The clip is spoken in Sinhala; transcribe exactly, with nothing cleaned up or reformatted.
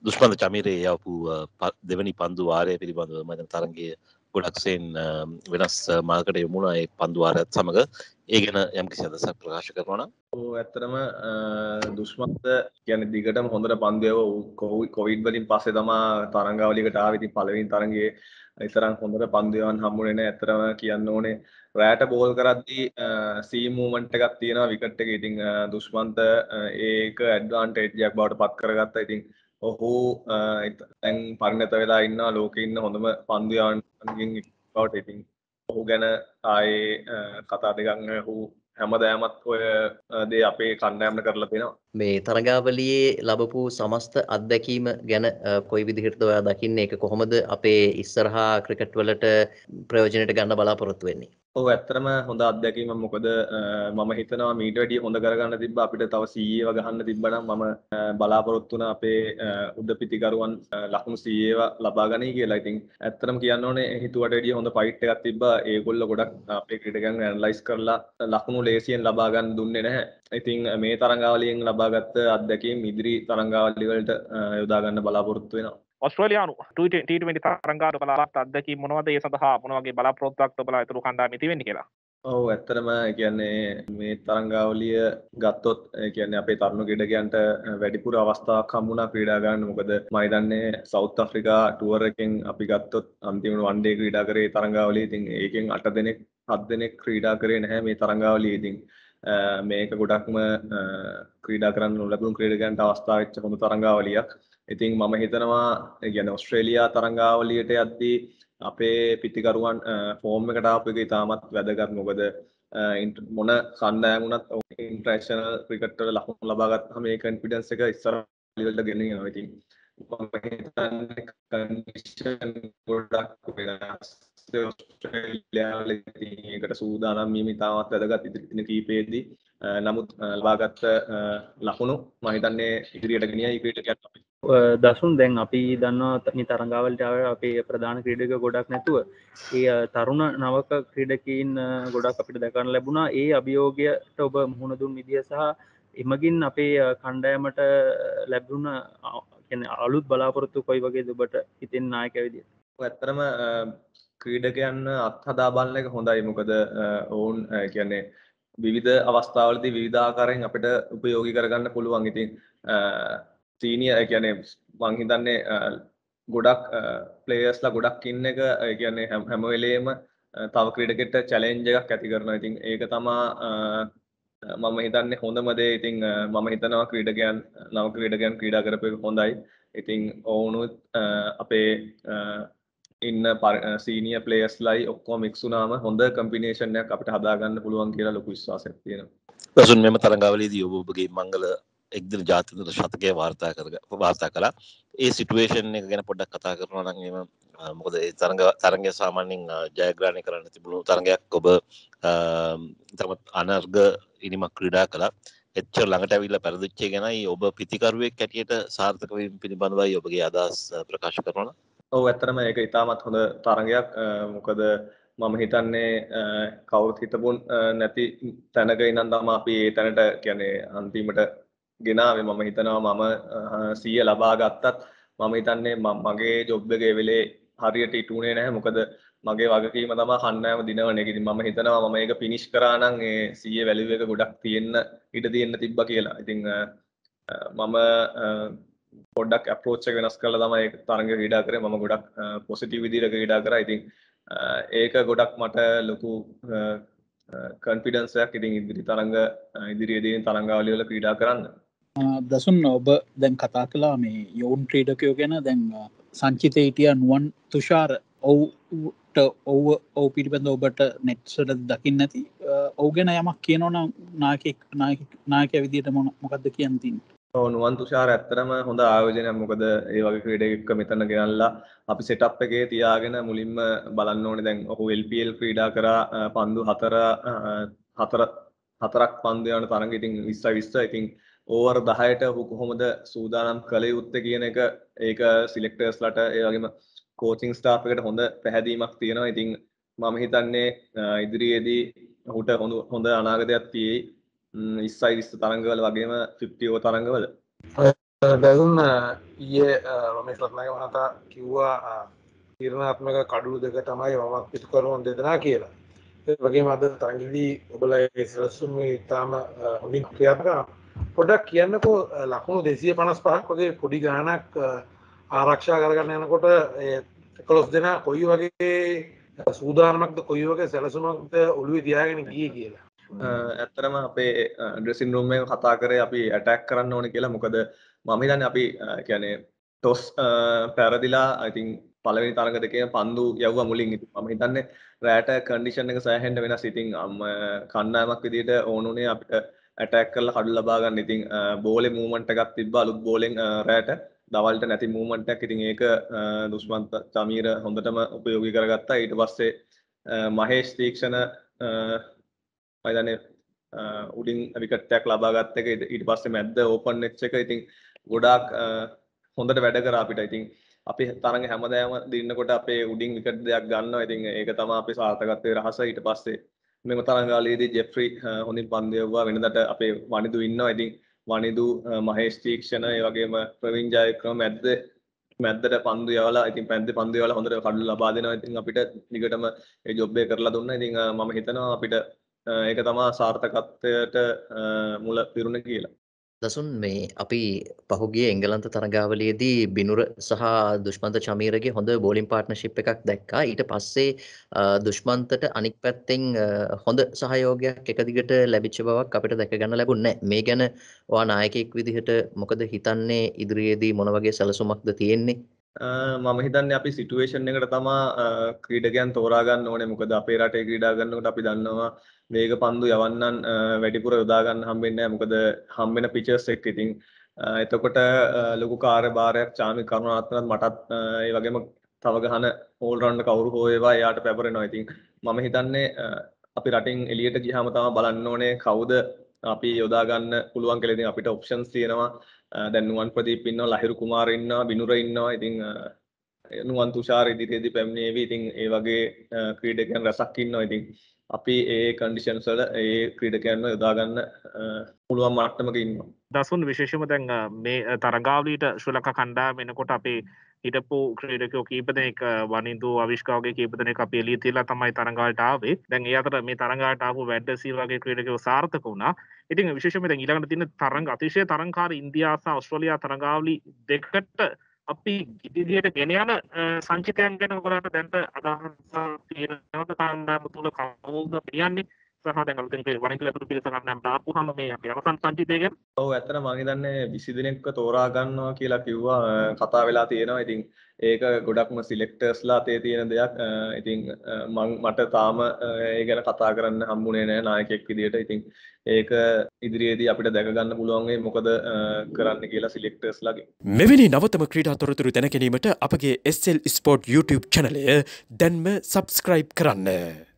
දුෂ්මන්ත චමීරේ යවපු දෙවැනි පන්දු වාරය පිළිබඳව මම තරගයේ ගොඩක්සෙන් වෙනස් මාර්ගකට යමුණා ඒ පන්දු වාරයත් සමග ඒ ගැන යම්කිසි අදහසක් ප්‍රකාශ කරනවා නම් ඔව් ඇත්තටම දුෂ්මන්ත කියන්නේ දිගටම හොඳට පන්දු යව කොවිඩ් වලින් පස්සේ තමයි තරංගාවලියකට ආවේ. ඉතින් පළවෙනි තරගයේ ඉතරම් හොඳට පන්දු යවන්න හම්බුනේ නැහැ. ඇත්තටම කියන්න ඕනේ රැට බෝල් කරද්දී සීම් මූවමන්ට් එකක් තියෙනවා විකට් එකේ. ඉතින් දුෂ්මන්ත ඒක ඇඩ්වාන්ටේජ් එකක් බවට පත් කරගත්තා. ඉතින් ඔහු දැන් පරිණත වෙලා ඉන්නවා ලෝකේ ඉන්න හොඳම පන්දු යවන්නකින් බවට. ඉතින් ඔහු ගැන ආයේ කතා දෙකක් නෑ. ඔහු හැමදාමත් ඔය දේ අපේ කණ්ඩායමට කරලා දෙනවා. මේ තරගාවලියේ ලැබපු සමස්ත අත්දැකීම ගැන කොයි විදිහටද ඔයා දකින්නේ? ඒක කොහොමද අපේ ඉස්සරහා ක්‍රිකට් වලට ප්‍රයෝජනයට ගන්න බලාපොරොත්තු වෙන්නේ? ඔව් ඇත්තටම හොඳ අත්දැකීමක්. මොකද මම හිතනවා මීට වැඩිය හොඳ කරගන්න තිබ්බ අපිට තව සීයේව ගහන්න තිබ්බනම් මම බලාපොරොත්තු වුණා අපේ උඩ පිටිකරුවන් ලකුණු සීයේව ලබා ගනී කියලා. ඉතින් ඇත්තටම කියන්න ඕනේ හිතුවට වැඩිය හොඳ ෆයිට් එකක් තිබ්බා. ඒගොල්ලෝ ගොඩක් අපේ ක්‍රීඩකයන් ඇනලයිස් කරලා ලකුණු ලේසියෙන් ලබා ගන්න දුන්නේ නැහැ. ඉතින් මේ තරඟාවලියෙන් ලබාගත් අත්දැකීම් ඉදිරි තරඟාවලි වලට යොදා ගන්න බලාපොරොත්තු වෙනවා. ඔස්ට්‍රේලියානු ටී ට්වෙන්ටි තරඟාවට බලාපොරොත්තු අත්දැකීම් මොනවද? ඒ සඳහා මොන වගේ බලාපොරොත්තුවක් ඔබලා ඉතුරු කණ්ඩායම ඉති වෙන්නේ කියලා? ඔව් ඇත්තටම ඒ කියන්නේ මේ තරඟාවලිය ගත්තොත් ඒ කියන්නේ අපේ තරුණ ක්‍රීඩකයන්ට වැඩිපුර අවස්ථාවක් හම්බුණා ක්‍රීඩා ගන්න. මොකද මම හිතන්නේ සවුත් අප්‍රිකා ටුවර් එකෙන් අපි ගත්තොත් අන්තිමට වන් ඩේ ක්‍රීඩා කරේ තරඟාවලිය. ඉතින් ඒකෙන් අට දෙනෙක් හත් දෙනෙක් ක්‍රීඩා කරේ නැහැ මේ තරඟාවලිය. ඉතින් මේක ගොඩක්ම ක්‍රීඩා කරන්න නොලැබුණු ක්‍රීඩකයන්ට අවස්ථාව වෙච්ච හොඳ තරඟාවලියක්. ඉතින් මම හිතනවා ඒ කියන්නේ ඔස්ට්‍රේලියා තරඟාවලියට යද්දී අපේ පිටිකරුවන් ෆෝම් එකට ආපු එක ඉතාමත් වැදගත්. මොකද මොන කණ්ඩායම වුණත් ඉන්ටර්නැෂනල් ක්‍රිකට් වල ලකුණු ලබා ගත්තාම මේ කොන්ෆිඩන්ස් එක ඉස්සරහට වලට ගෙන යනවා. ඉතින් මම හිතන්නේ කන්ඩිෂන් ගොඩක් වෙනස් ඔස්ට්‍රේලියාවල ඒකට සූදානම් වීම ඉතාමත් වැදගත් ඉදිරි දින කිහිපෙදී. නමුත් ලබාගත් ලකුණු මම හිතන්නේ ඉදිරියට ගෙනියයි ක්‍රීඩකයන්ට අපි දසුන් දැන් අපි දන්නවා මේ තරඟාවලට අපේ ප්‍රධාන ක්‍රීඩක ගොඩක් නැතුව ඒ තරුණ නවක ක්‍රීඩකීන් ගොඩක් අපිට දැකන්න ලැබුණා. ඒ අභියෝගයට ඔබ මුහුණ දුන් විදිය සහ එමගින් අපේ කණ්ඩායමට ලැබුණ කියන්නේ අලුත් බලාපොරොත්තු කොයි වගේද ඔබට හිතෙන නායකයා විදියට? ඇත්තටම ක්‍රීඩකයන් අත්හදා බලන එක හොඳයි. මොකද ඔවුන් කියන්නේ විවිධ අවස්ථාවලදී විවිධ ආකාරයෙන් අපිට උපයෝගී කරගන්න පුළුවන්. ඉතින් සීනියර් ඒ කියන්නේ මං හිතන්නේ ගොඩක් ප්ලේයර්ස්ලා ගොඩක් ඉන්න එක ඒ කියන්නේ හැම වෙලේම තව ක්‍රීඩකෙක්ට චැලෙන්ජ් එකක් ඇති කරනවා. ඉතින් ඒක තමයි මම හිතන්නේ හොඳම දේ. ඉතින් මම හිතනවා ක්‍රීඩකයන් නව ක්‍රීඩකයන් ක්‍රීඩා කරපු එක හොඳයි. ඉතින් ඔවුනුත් අපේ ඉන්න සීනියර් ප්ලේයර්ස්ලායි ඔක්කොම මික්ස් වුණාම හොඳ කම්බිනේෂන් එකක් අපිට හදාගන්න පුළුවන් කියලා ලොකු විශ්වාසයක් තියෙනවා. දසුන් මෙම තරඟාවලියේදී ඔබ ඔබගේ මංගල එක්දින ජාත්‍යන්තර ශතකය වාර්තා කර වාර්තා කළා. ඒ සිටුේෂන් එක ගැන පොඩ්ඩක් කතා කරනවා නම් එහෙම මොකද ඒ තරඟ තරඟය සාමාන්‍යයෙන් ජයග්‍රහණය කරන්න තිබුණු තරඟයක්. ඔබ තමත් අනර්ග ඉනිමක් ක්‍රීඩා කළා. එච්චර ළඟට ඇවිල්ලා පෙරදිච්ච ගැනයි ඔබ පිටිකරුවෙක් හැටියට සාර්ථක වීම පිළිබඳවයි ඔබගේ අදහස් ප්‍රකාශ කරනවා. ඔව් ඇත්තටම ඒක ඉතාමත් හොඳ තරඟයක්. මොකද මම හිතන්නේ කවුරුත් හිතපු නැති තැනක ඉඳන් තමයි අපි ඒ තැනට කියන්නේ අන්තිමට ගෙනාවේ. මම හිතනවා මම සීය ලබා ගත්තත් මම හිතන්නේ මගේ ජොබ් එකේ වෙලේ හරියට ඉටුනේ නැහැ. මොකද මගේ වගකීම තමයි කණ්ඩායම දිනවන එක. ඉතින් මම හිතනවා මම ඒක ෆිනිෂ් කරා නම් ඒ සීයේ වැලියු එක ගොඩක් තියෙන්න ඉඩ තියෙන්න තිබ්බා කියලා. ඉතින් මම පොඩ්ඩක් අප්‍රෝච් එක වෙනස් කරලා තමයි ඒක තරඟ ක්‍රීඩා කරේ. මම ගොඩක් පොසිටිව් විදිහට ක්‍රීඩා කරා. ඉතින් ඒක ගොඩක් මට ලොකු කොන්ෆිඩන්ස් එකක් ඉතින් ඉදිරි තරඟ ඉදිරියේදී තරඟාවලිය වල ක්‍රීඩා කරන්න. දසුන් ඔබ දැන් කතා කළා මේ යෝන් ක්‍රීඩකයෝ ගැන. දැන් සංචිතේ හිටියා නුවන් තුෂාර ඔව්ට ඔව් ඔව් පිළිබඳ ඔබට නෙට්ස් වල දකින්න නැති ඔව් ගැන යමක් කියනවා නම් නායකයෙක් නායකයා විදියට මොකද්ද කියන්න තියෙන්නේ? ඔව් නුවන් තුෂාර ඇත්තටම හොඳ ආයෝජනයක්. මොකද ඒ වගේ ක්‍රීඩකෙක් මෙතන ගෙනල්ලා අපි සෙටප් එකේ තියාගෙන මුලින්ම බලන්න ඕනේ. දැන් ඔහු එල් පී එල් ක්‍රීඩා කරා පන්දු හතර හතර හතරක් පන්දු යන තරඟ. ඉතින් විස්සයි විස්ස. ඉතින් ඕවර් දහයට ඔහු කොහොමද සූදානම් කළ යුත්තේ කියන එක ඒක සිලෙක්ටර්ස්ලාට ඒ වගේම කෝචින් ස්ටාෆ් එකට හොඳ පැහැදීමක් තියෙනවා. ඉතින් මම හිතන්නේ ඉදිරියේදී ඔහුට හොඳ හොඳ අනාගතයක් තියෙයි විස්සයි විස්ස තරඟවල වගේම පන්සිය තරඟවල. දැන් ඊයේ රමේෂ් රත්නායක මහතා කිව්වා තීරණාත්මක කඩළු දෙක තමයි වමක් පිටු කරන දෙදෙනා කියලා. ඒ වගේම අද තරඟදී ඔබලා ඒ සැලසුම් ඉතාම හොඳින් ක්‍රියාත්මක කරනවා. පොඩ්ඩක් කියන්නකෝ ලකුණු දෙසිය පනස් පහක් වගේ පොඩි ගාණක් ආරක්ෂා කරගන්න යනකොට ඒ එකොළොස් දෙනා කොයි වගේ සූදානමක්ද කොයි වගේ සැලසුමක්ද ඔළුවේ තියාගෙන ගියේ කියලා. ඇත්තරම අපේ ඩ්‍රෙසින් රූම් එක කතා කරේ අපි ඇටැක් කරන්න ඕනේ කියලා. මොකද මම හිතන්නේ අපි කියන්නේ ටොස් පැරදිලා I think පළවෙනි තරඟ දෙකේ පන්දු යවුවා මුලින්. ඉතින් මම හිතන්නේ රැට කන්ඩිෂන් එක සෑහෙන්න වෙනස්. ඉතින් කණ්ඩායමක් විදිහට ඕනුනේ අපිට ඇටැක් කරලා කඩු ලබා ගන්න. ඉතින් බෝලේ මූවමන්ට් එකක් තිබ්බා අලුත් බෝලෙන් රැට. දවල්ට නැති මූවමන්ට් එකක්. ඉතින් ඒක දුෂ්මන්ත චමීර හොඳටම උපයෝගී කරගත්තා. ඊට පස්සේ මහේෂ් තීක්ෂණ මයිදන්නේ උඩින් විකට් එකක් ලබා ගත්ත එක. ඊට පස්සේ මැද්ද ඕපන් එච් එක. ඉතින් ගොඩාක් හොඳට වැඩ කරා අපිට. ඉතින් අපි තරඟ හැමදාම දිනනකොට අපේ උඩින් විකට් දෙයක් ගන්නවා. ඉතින් ඒක තමයි අපේ සාර්ථකත්වයේ රහස. ඊට පස්සේ මෙම තරඟාවලියේදී ජෙෆ්රි හොඳින් පන්දු යවුවා. වෙනදට අපේ වනිදු ඉන්නවා. ඉතින් වනිදු මහේෂ් තීක්ෂණ ඒ වගේම ප්‍රවීන් ජයක්‍රම මැද්ද මැද්දට පන්දු යවලා ඉතින් පැද්දේ පන්දු යවලා හොඳට කඩු ලබා දෙනවා. ඉතින් අපිට දිගටම ඒ ජොබ් එක කරලා දුන්නා. ඉතින් මම හිතනවා අපිට ඒක තමා සාර්ථකත්වයට මුල පිරුණ කියලා. දසුන් මේ අපි පහුගිය එංගලන්ත තරගාවලියේදී බිනුර සහ දුෂ්මන්ත චමීරගේ හොඳ බෝලින් පාර්ට්නර්ෂිප් එකක් දැක්කා. ඊට පස්සේ දුෂ්මන්තට අනික් පැත්තෙන් හොඳ සහයෝගයක් එක දිගට ලැබිච්ච බවක් අපිට දැක ගන්න ලැබුණේ නැහැ. මේ ගැන ඔයා නායකයෙක් විදිහට මොකද හිතන්නේ? ඉදිරියේදී මොන වගේ සැලසුමක්ද තියෙන්නේ? මම හිතන්නේ අපි සිටුේෂන් එකට තමා ක්‍රීඩකයන් තෝරා ගන්න ඕනේ. මොකද අපේ රටේ ක්‍රීඩා කරනකොට අපි දන්නවා වේග පන්දු යවන්නන් වැඩිපුර යොදා ගන්න හම්බෙන්නේ නැහැ. මොකද හම්බෙන පිචර්ස් එක්ක. ඉතින් එතකොට ලොකු කාර්යභාරයක් චාමි කරුණාරත්නත් මටත් ඒ වගේම තව ගහන ඕල් රවුන්ඩර් කවුරු හෝ ඒවා එයාට පැවරෙනවා. ඉතින් මම හිතන්නේ අපි රටින් එළියට ගියාම තමයි බලන්න ඕනේ කවුද අපි යොදා ගන්න පුළුවන් කියලා. ඉතින් අපිට ඔප්ෂන්ස් තියෙනවා. දැන් නුවන් ප්‍රදීප් ඉන්නවා, ලහිරු කුමාර ඉන්නවා, බිනුර ඉන්නවා. ඉතින් නුවන් තුෂාර ඉදිරියේදී පැමිණේවි. ඉතින් ඒ වගේ ක්‍රීඩකයන් රසක් ඉන්නවා. ඉතින් අපි ඒ කන්ඩිෂන්ස් වල ඒ ක්‍රීඩකයන්ව යොදා ගන්න පුළුවන් මට්ටමක ඉන්නවා. දසුන් විශේෂම දැන් මේ තරගාවලියට ශ්‍රී ලංකා කණ්ඩායම එනකොට අපේ හිටපු ක්‍රීඩකයෝ කීප දෙනෙක් වනින්දු අවිෂ්කා වගේ කීප දෙනෙක් අපි එළිය තියලා තමයි තරගාවලට ආවේ. දැන් ඒ අතර මේ තරගාවලට ආපු වැඩ්ඩසී වගේ ක්‍රීඩකයෝ සාර්ථක වුණා. ඉතින් විශේෂයෙන්ම දැන් ඊළඟට තියෙන තරඟ අතිශය තරංකාර ඉන්දියා සහ ඕස්ට්‍රේලියා තරගාවලි දෙකට අපි ඉදිරියට ගෙන යන සංචිතයන් ගැන ඔයගොල්ලන්ට දැන්ට අදහස් තියෙනවද? කණ්ඩායම තුල කවුද කියන්නේ? සහ දැන් අලුතෙන් වනින්දු ඇතුළු පිරිස කණ්ඩායමට ආපුවම මේ අපේ අවසන් සංචිතය ගැන ඔව් ඇත්තට මම හිතන්නේ විසි දිනක්ව තෝරා ගන්නවා කියලා කිව්වා කතා වෙලා තියෙනවා. ඉතින් ඒක ගොඩක්ම සිලෙක්ටර්ස්ලා අතේ තියෙන දෙයක්. ඉතින් මම මට තාම ඒ ගැන කතා කරන්න හම්බුනේ නැහැ නායකයෙක් විදියට. ඉතින් ඒක ඉදිරියේදී අපිට දැක ගන්න පුළුවන් වෙයි මොකද කරන්න කියලා සිලෙක්ටර්ස්ලාගේ. මෙවැනි නවතම ක්‍රීඩා තොරතුරු දැන ගැනීමට අපගේ S L sport YouTube channel එක දැන්ම subscribe කරන්න.